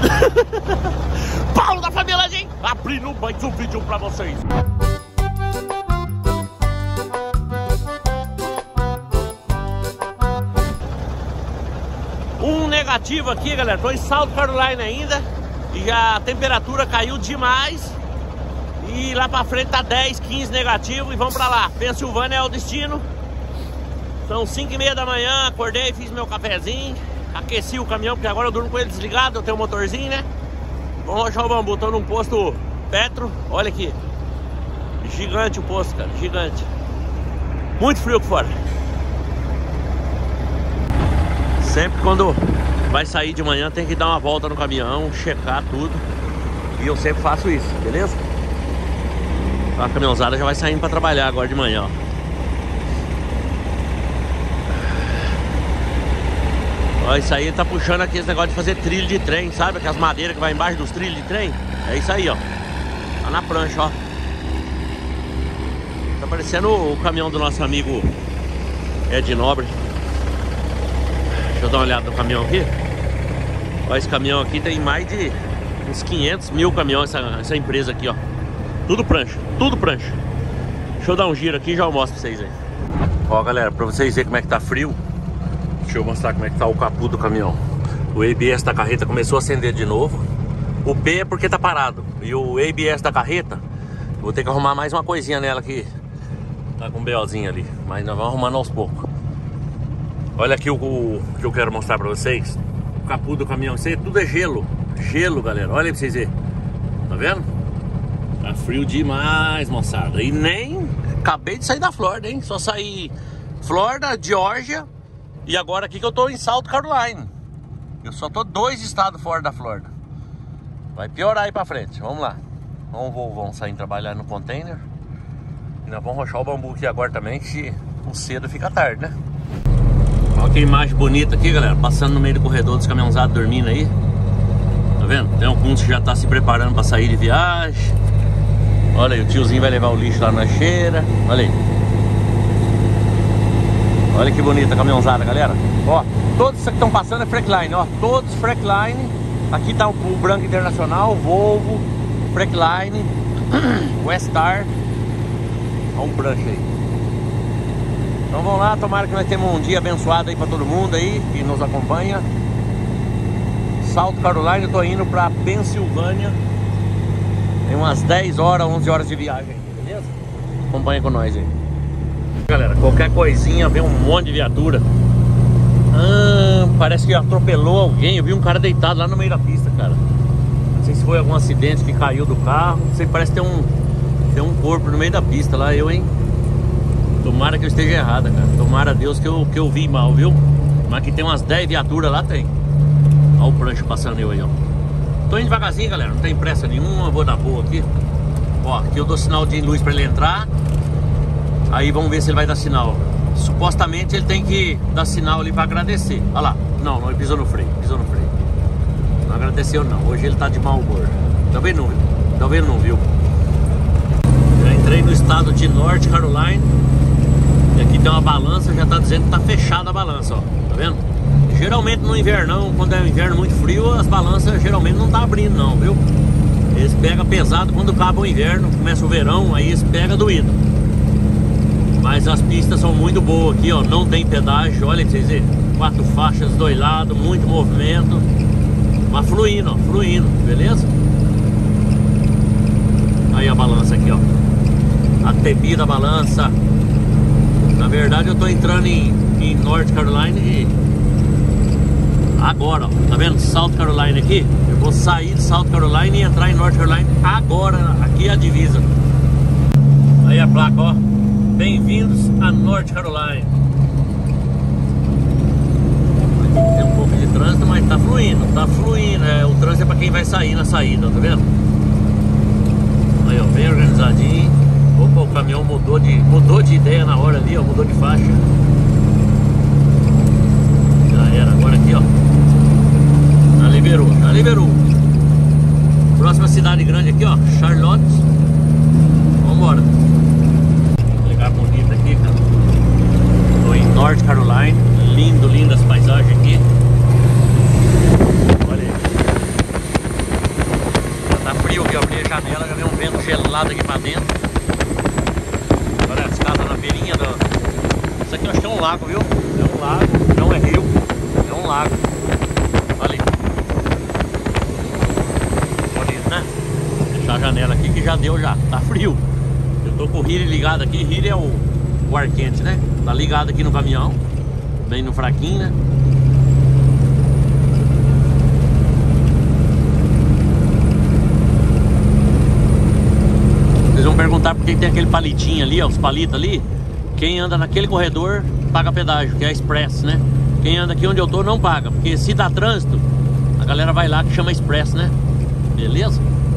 Paulo da família, gente, abrindo mais um vídeo pra vocês. Um negativo aqui, galera. Tô em South Carolina ainda e já a temperatura caiu demais. E lá pra frente tá 10, 15 negativo e vamos pra lá. Pensilvânia é o destino. São 5h30 da manhã, acordei, fiz meu cafezinho, aqueci o caminhão, porque agora eu durmo com ele desligado, eu tenho um motorzinho, né? Vamos rochar o bambu, tô num posto Petro, olha aqui. Gigante o posto, cara, gigante. Muito frio aqui fora. Sempre quando vai sair de manhã tem que dar uma volta no caminhão, checar tudo. E eu sempre faço isso, beleza? A caminhãozada já vai saindo pra trabalhar agora de manhã, ó. Ó, isso aí tá puxando aqui esse negócio de fazer trilho de trem, sabe? Aquelas madeiras que vai embaixo dos trilhos de trem. É isso aí, ó. Tá na prancha, ó. Tá parecendo o caminhão do nosso amigo Ed Nobre. Deixa eu dar uma olhada no caminhão aqui. Ó, esse caminhão aqui tem mais de uns 500 mil caminhões, essa empresa aqui, ó. Tudo prancha, tudo prancha. Deixa eu dar um giro aqui e já eu mostro pra vocês aí. Ó, galera, pra vocês verem como é que tá frio, deixa eu mostrar como é que tá o capô do caminhão. O ABS da carreta começou a acender de novo. O P é porque tá parado. E o ABS da carreta, vou ter que arrumar mais uma coisinha nela aqui. Tá com um BOzinho ali, mas nós vamos arrumando aos poucos. Olha aqui o que eu quero mostrar pra vocês. O capô do caminhão, isso aí tudo é gelo. Gelo, galera, olha aí pra vocês verem. Tá vendo? Tá frio demais, moçada. E nem acabei de sair da Flórida, hein? Só saí Flórida, Geórgia. E agora aqui que eu tô em South Carolina. Eu só tô 2 estados fora da Flórida. Vai piorar aí pra frente, vamos lá. Vamos sair trabalhar no container. E nós vamos rochar o bambu aqui agora também, que o cedo fica tarde, né? Olha que imagem bonita aqui, galera. Passando no meio do corredor dos caminhãozados dormindo aí. Tá vendo? Tem alguns que já tá se preparando pra sair de viagem. Olha aí, o tiozinho vai levar o lixo lá na cheira. Olha aí. Olha que bonita a caminhãozada, galera. Ó, todos que estão passando é Freightliner, ó. Todos Freightliner. Aqui tá o Branco Internacional, Volvo, Freightliner, Westar. Olha um brancho aí. Então vamos lá, tomara que nós tenhamos um dia abençoado aí pra todo mundo aí que nos acompanha. South Carolina, eu tô indo pra Pensilvânia. Tem umas 10 horas, 11 horas de viagem, beleza? Acompanha com nós aí. Galera, qualquer coisinha, vem um monte de viatura. Parece que atropelou alguém. Eu vi um cara deitado lá no meio da pista, cara. Não sei se foi algum acidente que caiu do carro. Não sei, parece que tem um corpo no meio da pista lá. Eu, hein? Tomara que eu esteja errada, cara. Tomara a Deus que eu vi mal, viu? Mas que tem umas 10 viaturas lá, tem. Olha o prancho passando eu aí, ó. Tô indo devagarzinho, galera. Não tem pressa nenhuma. Vou dar boa aqui. Ó, aqui eu dou sinal de luz pra ele entrar. Aí vamos ver se ele vai dar sinal. Supostamente ele tem que dar sinal ali pra agradecer. Olha lá. Não, ele pisou no freio. Pisou no freio. Não agradeceu não. Hoje ele tá de mau humor. Talvez não, viu? Já entrei no estado de North Carolina. E aqui tem uma balança. Já tá dizendo que tá fechada a balança, ó. Tá vendo? Geralmente no invernão, quando é um inverno muito frio, as balanças geralmente não tá abrindo não, viu? Eles pegam pesado quando acaba o inverno. Começa o verão, aí eles pegam doído. Mas as pistas são muito boas aqui, ó. Não tem pedágio, olha pra vocês verem. 4 faixas dos dois lados, muito movimento. Mas fluindo, ó, fluindo, beleza? Aí a balança aqui, ó. A TB da balança. Na verdade eu tô entrando em North Carolina e... agora, ó. Tá vendo? South Carolina aqui. Eu vou sair de South Carolina e entrar em North Carolina agora. Aqui é a divisa. Aí a placa, ó. Bem-vindos a North Carolina. Aqui tem um pouco de trânsito, mas tá fluindo, tá fluindo. O trânsito é pra quem vai sair na saída, tá vendo? Aí, ó, bem organizadinho. Opa, o caminhão mudou de ideia na hora ali, ó, mudou de faixa. Já era, agora aqui, ó. Já liberou. Próxima cidade grande aqui, ó, Charlotte. Vambora. Lugar bonito aqui, cara. Tô em North Carolina. Lindas paisagens aqui. Olha aí. gelado aqui pra dentro. Olha as casas na beirinha do... Isso aqui eu acho que é um lago, viu? É um lago, não é rio, é um lago. Olha ali. Bonito, né? Vou deixar a janela aqui que já deu já, tá frio. Eu tô com o heater ligado aqui, heater é o ar quente, né? Tá ligado aqui no caminhão, bem no fraquinho, né? Vocês vão perguntar por que tem aquele palitinho ali, ó, os palitos ali. Quem anda naquele corredor paga pedágio, que é express, né? Quem anda aqui onde eu tô não paga, porque se dá trânsito, a galera vai lá que chama express, né? Beleza?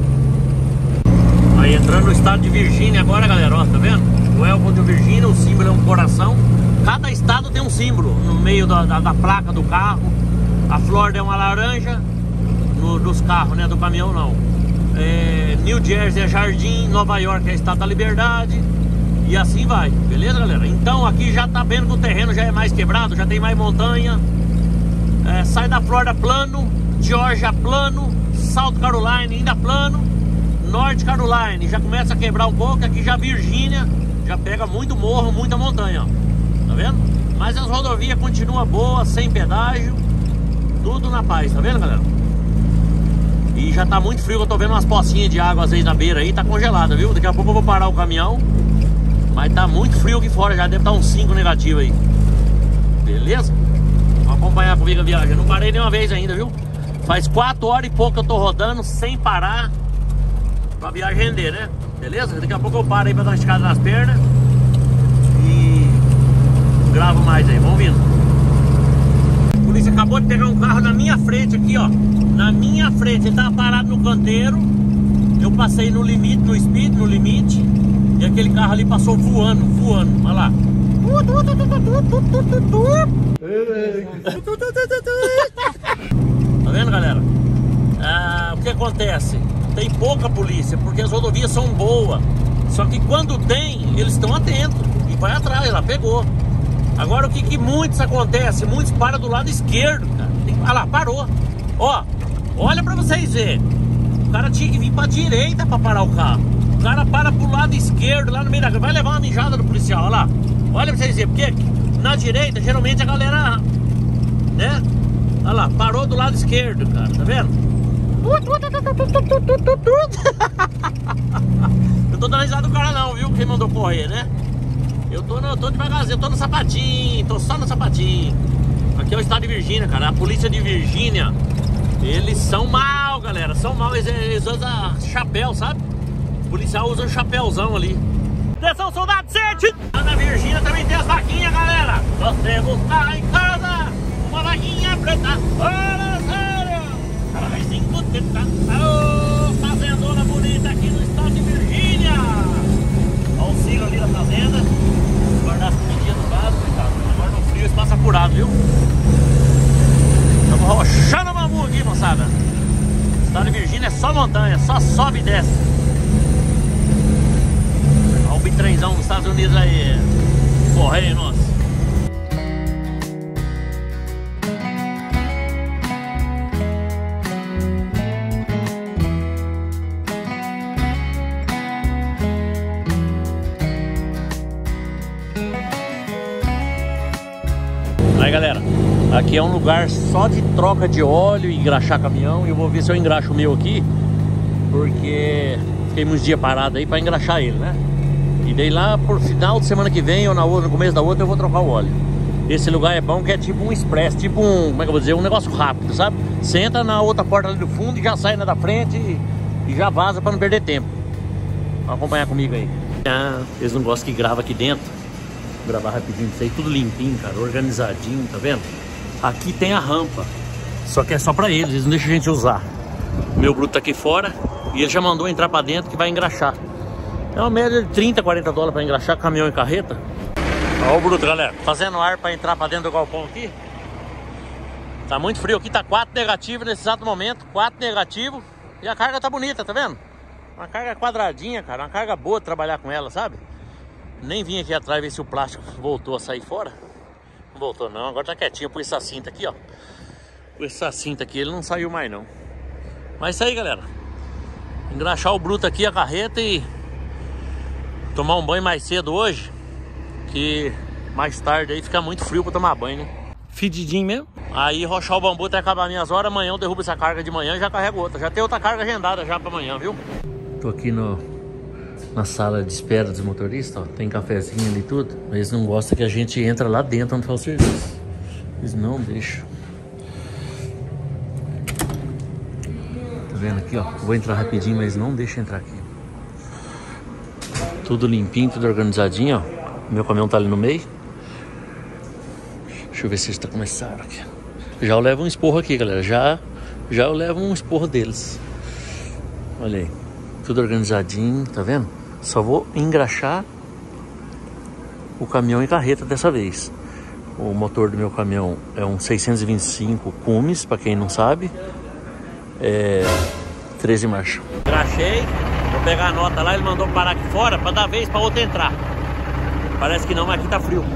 Aí entrando no estado de Virgínia agora, galera, ó, tá vendo? O Welcome de Virgínia, o símbolo é um coração. Cada estado tem um símbolo no meio da placa do carro. A Flórida é uma laranja dos carros, né? Do caminhão não. New Jersey é jardim, Nova York é estado da liberdade. E assim vai, beleza, galera? Então aqui já tá vendo que o terreno já é mais quebrado, já tem mais montanha. Sai da Flórida plano, Georgia plano, South Carolina ainda plano, North Carolina já começa a quebrar um pouco. Aqui já Virgínia já pega muito morro, muita montanha, ó. Tá vendo? Mas as rodovias continuam boas, sem pedágio, tudo na paz, tá vendo, galera? E já tá muito frio, eu tô vendo umas pocinhas de água às vezes na beira aí, tá congelada, viu? Daqui a pouco eu vou parar o caminhão. Mas tá muito frio aqui fora, já deve estar uns 5 negativos aí. Beleza? Vamos acompanhar comigo a viagem. Eu não parei nenhuma vez ainda, viu? Faz 4 horas e pouco que eu tô rodando sem parar pra viagem render, né? Beleza? Daqui a pouco eu paro aí pra dar uma esticada nas pernas e gravo mais aí, vamos vindo. A polícia acabou de pegar um carro na minha frente aqui, ó. Na minha frente, ele tava parado no canteiro. Eu passei no limite, no speed, no limite. E aquele carro ali passou voando, olha lá. Tá vendo, galera? O que acontece? Tem pouca polícia, porque as rodovias são boas. Só que quando tem, eles estão atentos e vai atrás, ela pegou. Agora o que muitos acontece? Muitos param do lado esquerdo, cara. Olha lá, parou. Ó, olha pra vocês verem. O cara tinha que vir pra direita pra parar o carro. O cara para pro lado esquerdo, lá no meio da... Vai levar uma mijada do policial, olha lá. Olha pra vocês verem, porque na direita, geralmente a galera... Né? Olha lá, parou do lado esquerdo, cara, tá vendo? Eu tô dando risada do cara não, viu? Quem mandou correr, né? Eu tô devagarzinho, eu tô no sapatinho, tô só no sapatinho. Aqui é o estado de Virgínia, cara. A polícia de Virgínia, eles são mal, galera. São mal, eles usam chapéu, sabe? O policial usa um chapéuzão ali. Atenção, soldado 7! Lá na Virgínia também tem as vaquinhas, galera. Você buscar em casa uma vaquinha preta. Olha, sério! Ela vai 5 teta. Ô, fazendona bonita aqui no estado de Virgínia. Olha o silo ali da fazenda. Guardar as comidinhas no vaso, coitado. Agora no frio espaço apurado, viu? Estamos rochando a bambu aqui, moçada. O estado de Virgínia é só montanha, só sobe e desce. Olha o bitrenzão dos Estados Unidos aí. Correio nosso. Aí, galera, aqui é um lugar só de troca de óleo e engraxar caminhão. E eu vou ver se eu engraxo o meu aqui, porque fiquei uns dias parado aí para engraxar ele, né? E daí lá por final de semana que vem ou no começo da outra eu vou trocar o óleo. Esse lugar é bom, que é tipo um express, tipo um, como é que eu vou dizer, um negócio rápido, sabe? Você entra na outra porta ali do fundo e já sai na da frente e já vaza para não perder tempo. Vamos acompanhar comigo aí. Eles não gostam que grava aqui dentro. Vou gravar rapidinho isso aí, tudo limpinho, cara, organizadinho, tá vendo? Aqui tem a rampa, só que é só pra eles não deixam a gente usar. O meu bruto tá aqui fora e ele já mandou entrar pra dentro que vai engraxar. É uma média de 30, 40 dólares pra engraxar caminhão e carreta. Ó o bruto, galera, fazendo ar pra entrar pra dentro do galpão aqui. Tá muito frio aqui, tá 4 negativo nesse exato momento, 4 negativo. E a carga tá bonita, tá vendo? Uma carga quadradinha, cara, uma carga boa de trabalhar com ela, sabe? Nem vim aqui atrás ver se o plástico voltou a sair fora. Não voltou não, agora tá quietinho. Pus essa cinta aqui, ó. Pus essa cinta aqui, ele não saiu mais não. Mas isso aí, galera. Engraxar o bruto aqui, a carreta, e tomar um banho mais cedo hoje, que mais tarde aí fica muito frio pra tomar banho, né? Fedidinho mesmo. Aí rochar o bambu até acabar minhas horas. Amanhã eu derrubo essa carga de manhã e já carrego outra. Já tem outra carga agendada já pra amanhã, viu? Tô aqui na sala de espera dos motoristas, ó. Tem cafezinho ali e tudo. Mas eles não gostam que a gente entra lá dentro onde faz o serviço. Eles não deixam. Tá vendo aqui, ó? Vou entrar rapidinho, mas não deixa entrar aqui. Tudo limpinho, tudo organizadinho, ó. Meu caminhão tá ali no meio. Deixa eu ver se eles estão começando aqui. Já eu levo um esporro aqui, galera. Já eu levo um esporro deles. Olha aí. Tudo organizadinho, tá vendo? Só vou engraxar o caminhão e carreta dessa vez. O motor do meu caminhão é um 625 Cummins, pra quem não sabe. 13 marchas. Engraxei. Vou pegar a nota lá. Ele mandou parar aqui fora pra dar vez pra outra entrar. Parece que não, mas aqui tá frio.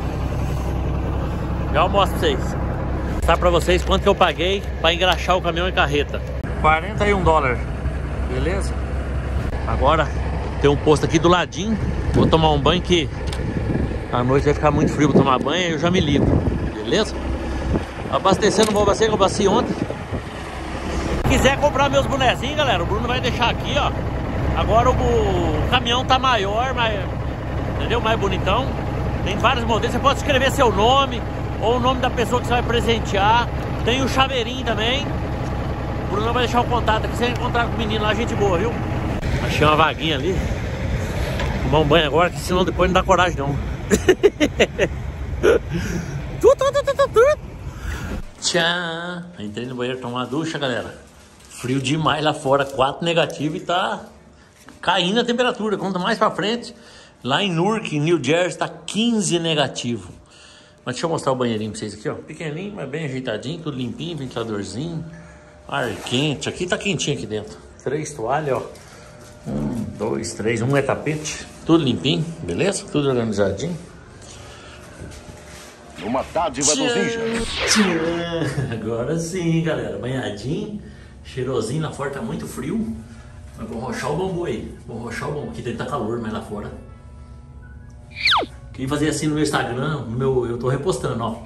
Já eu mostro pra vocês. Vou mostrar pra vocês quanto que eu paguei pra engraxar o caminhão e carreta. 41 dólares. Beleza? Agora tem um posto aqui do ladinho. Vou tomar um banho que à noite vai ficar muito frio pra tomar banho. Aí eu já me ligo. Beleza? Abastecendo o vou abastecer, que eu abasteci ontem. Se quiser comprar meus bonezinhos, galera, o Bruno vai deixar aqui, ó. Agora o caminhão tá maior, entendeu? Mais bonitão. Tem vários modelos. Você pode escrever seu nome ou o nome da pessoa que você vai presentear. Tem o chaveirinho também. O Bruno vai deixar o contato aqui. Se você encontrar com o menino lá, gente boa, viu? Achei uma vaguinha ali. Vou tomar um banho agora, que senão depois não dá coragem não. Tchau. Entrei no banheiro tomar uma ducha, galera. Frio demais lá fora, 4 negativo e tá caindo a temperatura. Quanto mais pra frente, lá em Newark, New Jersey, tá 15 negativo. Mas deixa eu mostrar o banheirinho pra vocês aqui, ó. Pequenininho, mas bem ajeitadinho, tudo limpinho, ventiladorzinho. Ar quente, aqui tá quentinho aqui dentro. 3 toalhas, ó. 1, 2, 3, um é tapete. Tudo limpinho, beleza? Tudo organizadinho. Uma dádiva dos ninjas. Agora sim, galera. Banhadinho, cheirosinho. Lá fora tá muito frio. Mas vou rochar o bambu aí. Vou rochar o bambu. Aqui dentro tá calor, mas lá fora. Quem fazer assim no meu Instagram, eu tô repostando, ó.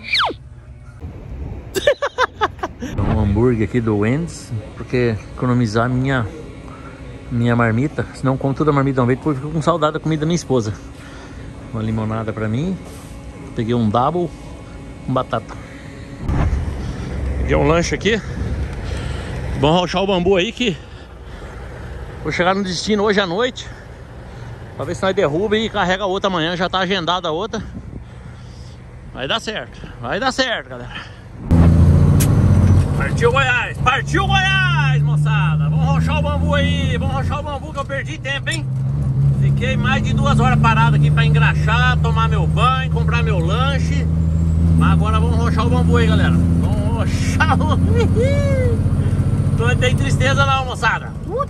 Um hambúrguer aqui do Wendy's, porque economizar minha marmita. Senão como toda a marmita não veio, depois fico com saudade da comida da minha esposa. Uma limonada pra mim. Peguei um double com batata. Peguei um lanche aqui. Vamos rochar o bambu aí que vou chegar no destino hoje à noite. Pra ver se nós derruba e carrega a outra amanhã. Já tá agendada a outra. Vai dar certo. Vai dar certo, galera. Partiu Goiás. Partiu Goiás, moçada. Vamos rochar o bambu aí. Vamos rochar o bambu que eu perdi tempo, hein. Fiquei mais de 2 horas parado aqui pra engraxar, tomar meu banho, comprar meu lanche. Mas agora vamos rochar o bambu aí, galera. Vamos rochar o bambu. Não tem tristeza não, moçada.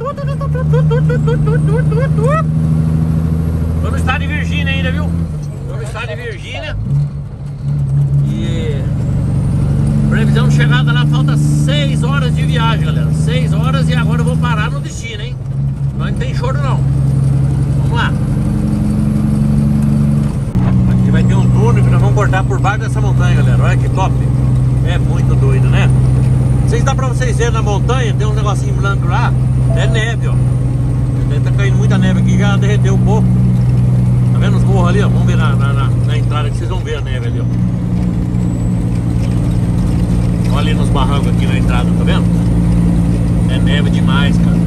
Tô no estado de Virgínia ainda, viu? Tô no estado de Virgínia. E previsão de chegada lá, falta 6 horas de viagem, galera. 6 horas e agora eu vou parar no destino, hein? Não tem choro não. Vamos lá. Aqui vai ter um túnel que nós vamos cortar por baixo dessa montanha, galera. Olha que top. É muito doido, né? Não sei se dá pra vocês verem na montanha. Tem um negocinho branco lá. É neve, ó. Tá caindo muita neve aqui, já derreteu um pouco. Tá vendo os morros ali, ó? Vamos ver na entrada que vocês vão ver a neve ali, ó. Olha ali nos barrancos aqui na entrada, tá vendo? É neve demais, cara.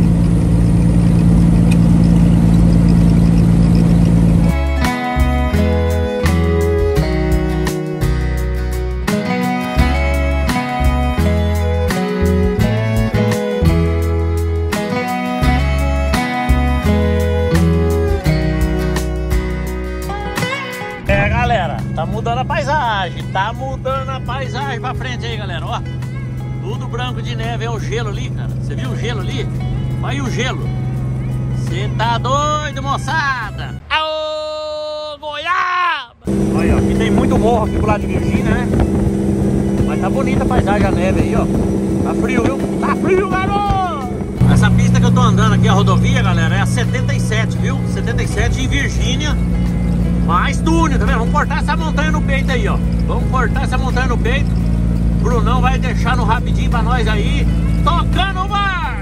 Tá mudando a paisagem pra frente aí, galera, ó. Tudo branco de neve, é o gelo ali, cara. Você viu o gelo ali? Olha aí o gelo. Você tá doido, moçada? Aô, Goiaba! Olha, aqui tem muito morro aqui pro lado de Virgínia, né? Mas tá bonita a paisagem, a neve aí, ó. Tá frio, viu? Tá frio, garoto! Essa pista que eu tô andando aqui, a rodovia, galera, é a 77, viu? 77 em Virgínia. Mais túnel, tá vendo? Vamos cortar essa montanha no peito aí, ó. Vamos cortar essa montanha no peito. Brunão vai deixar no rapidinho pra nós aí. Tocando o mar!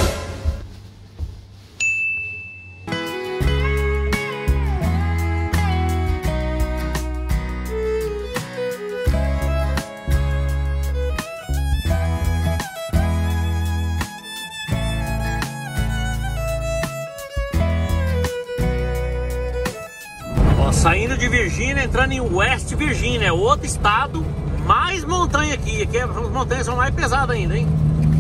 Saindo de Virgínia, entrando em West Virginia, é outro estado, mais montanha aqui. Aqui as montanhas são mais pesadas ainda, hein?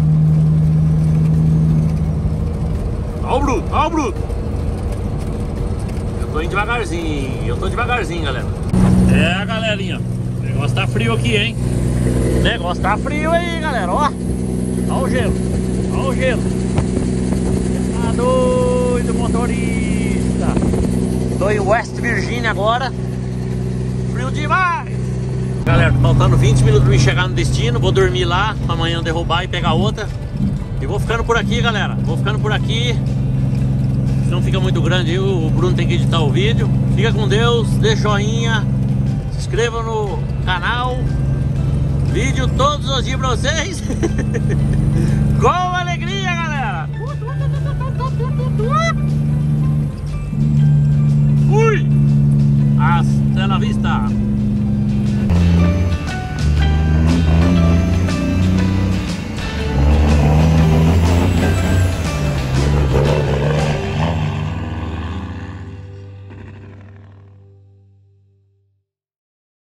Ó o bruto, ó o bruto. Eu tô indo devagarzinho, galera. É, galerinha, o negócio tá frio aqui, hein? O negócio tá frio aí, galera, ó. Ó o gelo, ó o gelo. Tá doido, motorista. Tô em West Virginia agora. Frio demais. Galera, faltando 20 minutos pra me chegar no destino. Vou dormir lá, amanhã derrubar e pegar outra. E vou ficando por aqui, galera. Vou ficando por aqui. Senão fica muito grande aí, o Bruno tem que editar o vídeo. Fica com Deus, dê joinha, se inscreva no canal. Vídeo todos os dias pra vocês. Com alegria, galera. Fui! Hasta la vista!